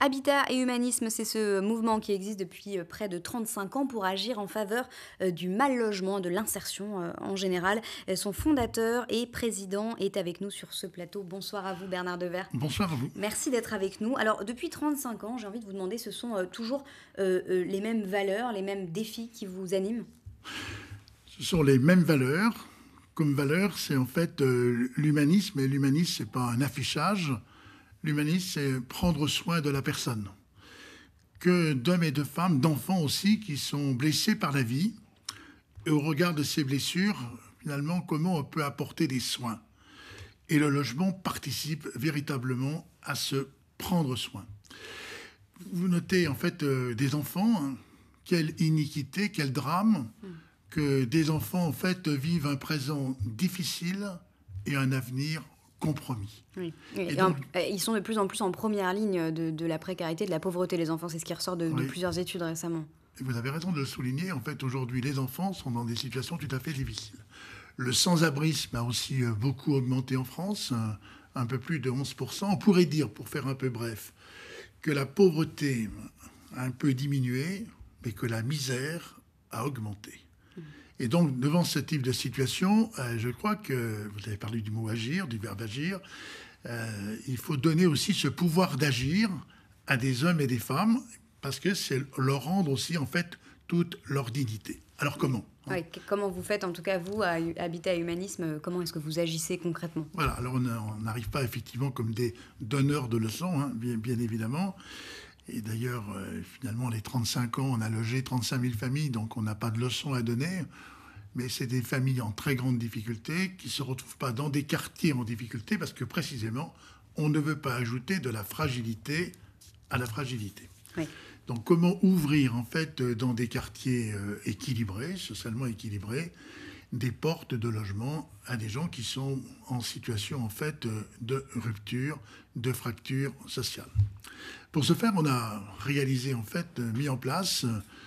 Habitat et humanisme, c'est ce mouvement qui existe depuis près de 35 ans pour agir en faveur du mal logement, de l'insertion en général. Son fondateur et président est avec nous sur ce plateau. Bonsoir à vous Bernard Devers. Bonsoir à vous. Merci d'être avec nous. Alors depuis 35 ans, j'ai envie de vous demander, ce sont toujours les mêmes valeurs, les mêmes défis qui vous animent? Ce sont les mêmes valeurs. Comme valeur, c'est en fait l'humanisme. Et l'humanisme, c'est pas un affichage. L'humanisme, c'est prendre soin de la personne. Que d'hommes et de femmes, d'enfants aussi, qui sont blessés par la vie. Et au regard de ces blessures, finalement, comment on peut apporter des soins. Et le logement participe véritablement à se prendre soin. Vous notez en fait des enfants, hein, quelle iniquité, quel drame, que des enfants en fait vivent un présent difficile et un avenir compromis. Oui. Et donc, Ils sont de plus en plus en première ligne de la précarité, de la pauvreté, les enfants. C'est ce qui ressort de oui, plusieurs études récemment. vous avez raison de le souligner. En fait, aujourd'hui, les enfants sont dans des situations tout à fait difficiles. Le sans-abrisme a aussi beaucoup augmenté en France, un peu plus de 11%. On pourrait dire, pour faire un peu bref, que la pauvreté a un peu diminué, mais que la misère a augmenté. Et donc, devant ce type de situation, je crois que, vous avez parlé du mot agir, du verbe agir, il faut donner aussi ce pouvoir d'agir à des hommes et des femmes, parce que c'est leur rendre aussi, en fait, toute leur dignité. Alors comment, hein? Oui, comment vous faites, en tout cas vous, à Habitat et Humanisme, comment est-ce que vous agissez concrètement? Voilà, alors on n'arrive pas effectivement comme des donneurs de leçons, hein, bien évidemment. Et d'ailleurs, finalement, les 35 ans, on a logé 35 000 familles, donc on n'a pas de leçons à donner. Mais c'est des familles en très grande difficulté qui ne se retrouvent pas dans des quartiers en difficulté parce que précisément, on ne veut pas ajouter de la fragilité à la fragilité. Oui. Donc comment ouvrir en fait dans des quartiers équilibrés, socialement équilibrés, des portes de logement à des gens qui sont en situation en fait de rupture, de fracture sociale. Pour ce faire, on a réalisé en fait, mis en place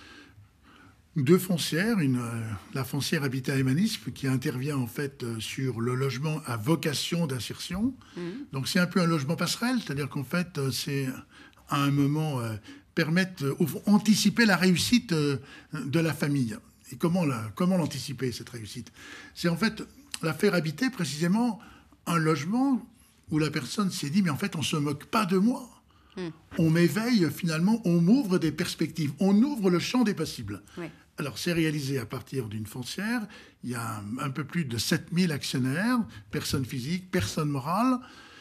deux foncières, la foncière Habitat et Humanisme qui intervient en fait sur le logement à vocation d'insertion. Donc c'est un peu un logement passerelle, c'est-à-dire qu'en fait c'est à un moment permettre, au fond, anticiper la réussite de la famille. Et comment l'anticiper, cette réussite? C'est en fait la faire habiter précisément un logement où la personne s'est dit, mais en fait, on ne se moque pas de moi. On m'éveille, finalement, on m'ouvre des perspectives, on ouvre le champ des possibles. Oui. Alors, c'est réalisé à partir d'une foncière. Il y a un peu plus de 7000 actionnaires, personnes physiques, personnes morales.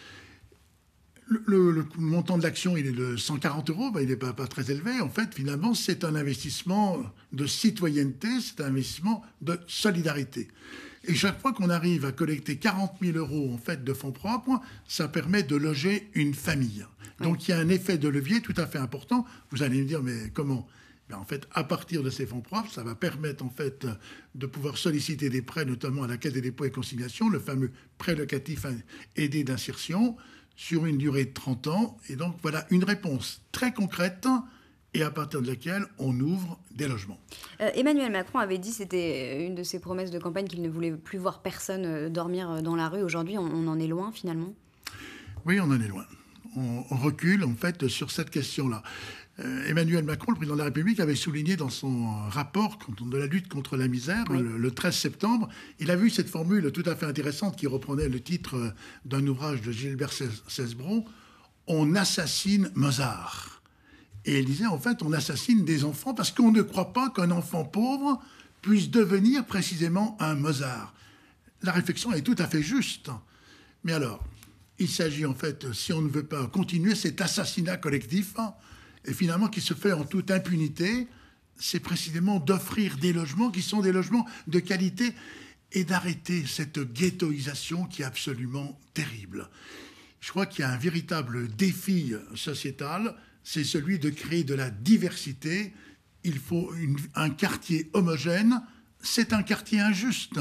Le montant de l'action, il est de 140 euros, il n'est pas très élevé. En fait, finalement, c'est un investissement de citoyenneté, c'est un investissement de solidarité. Et chaque fois qu'on arrive à collecter 40 000 euros en fait, de fonds propres, ça permet de loger une famille. Donc il y a un effet de levier tout à fait important. Vous allez me dire, mais comment? En fait, à partir de ces fonds propres, ça va permettre en fait, de pouvoir solliciter des prêts, notamment à la Caisse des dépôts et consignations, le fameux prêt locatif aidé d'insertion, sur une durée de 30 ans. Et donc voilà une réponse très concrète et à partir de laquelle on ouvre des logements. Emmanuel Macron avait dit, c'était une de ses promesses de campagne, qu'il ne voulait plus voir personne dormir dans la rue. Aujourd'hui, on en est loin finalement? Oui, on en est loin. On recule en fait sur cette question-là. Emmanuel Macron, le président de la République, avait souligné dans son rapport de la lutte contre la misère, Oui. le 13 septembre, il avait eu cette formule tout à fait intéressante qui reprenait le titre d'un ouvrage de Gilbert Cesbron, « On assassine Mozart ». Et il disait, en fait, on assassine des enfants parce qu'on ne croit pas qu'un enfant pauvre puisse devenir précisément un Mozart. La réflexion est tout à fait juste. Mais alors, il s'agit en fait, si on ne veut pas continuer cet assassinat collectif, et finalement qui se fait en toute impunité, c'est précisément d'offrir des logements qui sont des logements de qualité et d'arrêter cette ghettoisation qui est absolument terrible. Je crois qu'il y a un véritable défi sociétal, c'est celui de créer de la diversité. Il faut un quartier homogène, c'est un quartier injuste.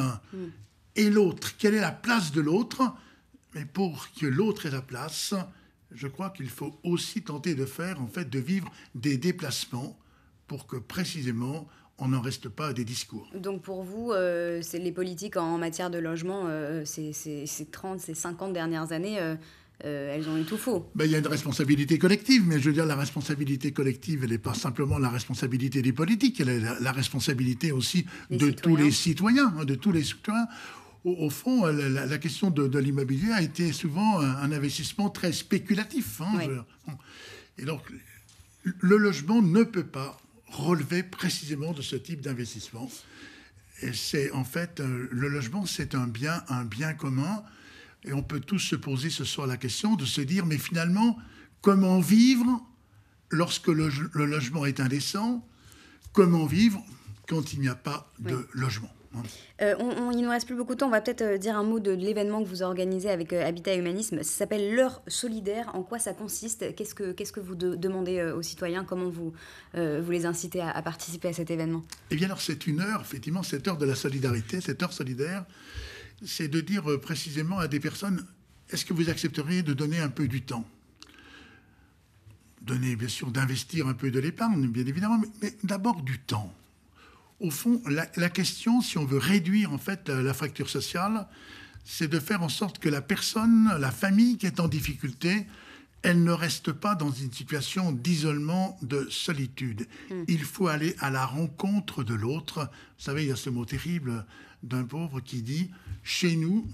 Et l'autre, quelle est la place de l'autre? Mais pour que l'autre ait la place, je crois qu'il faut aussi tenter de faire, en fait, de vivre des déplacements pour que précisément on n'en reste pas à des discours. Donc pour vous, c'est les politiques en matière de logement, ces 30, ces 50 dernières années elles ont eu tout faux. Ben, il y a une responsabilité collective, mais je veux dire, la responsabilité collective, elle n'est pas simplement la responsabilité des politiques, elle est la responsabilité aussi de tous les citoyens, de tous les citoyens. Au fond, la question de l'immobilier a été souvent un investissement très spéculatif. Oui. Et donc, le logement ne peut pas relever précisément de ce type d'investissement. Et c'est en fait, le logement, c'est un bien commun. Et on peut tous se poser ce soir la question de se dire, mais finalement, comment vivre lorsque le logement est indécent? Comment vivre quand il n'y a pas de logement? Il ne nous reste plus beaucoup de temps. On va peut-être dire un mot de l'événement que vous organisez avec Habitat Humanisme. Ça s'appelle l'heure solidaire. En quoi ça consiste? Qu'est-ce que vous demandez aux citoyens? Comment vous les incitez à participer à cet événement? Eh bien alors c'est une heure, effectivement, cette heure de la solidarité, cette heure solidaire, c'est de dire précisément à des personnes, est-ce que vous accepteriez de donner un peu du temps? Donner, bien sûr, d'investir un peu de l'épargne, bien évidemment, mais d'abord du temps. Au fond, la question, si on veut réduire en fait la fracture sociale, c'est de faire en sorte que la personne, la famille qui est en difficulté, elle ne reste pas dans une situation d'isolement, de solitude. Il faut aller à la rencontre de l'autre. Vous savez, il y a ce mot terrible d'un pauvre qui dit « Chez nous,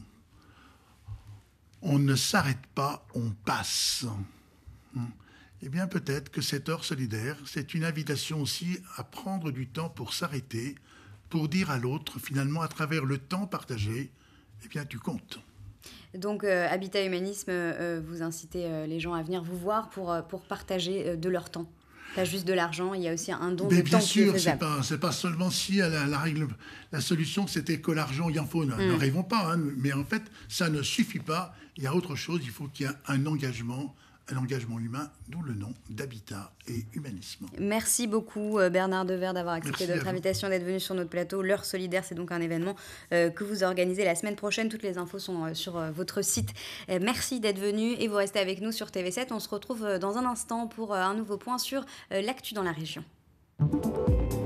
on ne s'arrête pas, on passe ». Eh bien, peut-être que cette heure solidaire, c'est une invitation aussi à prendre du temps pour s'arrêter, pour dire à l'autre, finalement, à travers le temps partagé, eh bien, tu comptes. Donc, Habitat Humanisme, vous incitez les gens à venir vous voir pour partager de leur temps. Pas juste de l'argent, il y a aussi un don de temps. Bien sûr, qui est faisable. c'est pas seulement si la solution c'était que l'argent, il en faut. Ne rêvons pas, mais en fait, ça ne suffit pas. Il y a autre chose, il faut qu'il y ait un engagement humain, d'où le nom d'Habitat et Humanisme. Merci beaucoup Bernard Devers d'avoir accepté notre invitation, d'être venu sur notre plateau. L'heure solidaire, c'est donc un événement que vous organisez la semaine prochaine. Toutes les infos sont sur votre site. Merci d'être venu et vous restez avec nous sur TV7. On se retrouve dans un instant pour un nouveau point sur l'actu dans la région.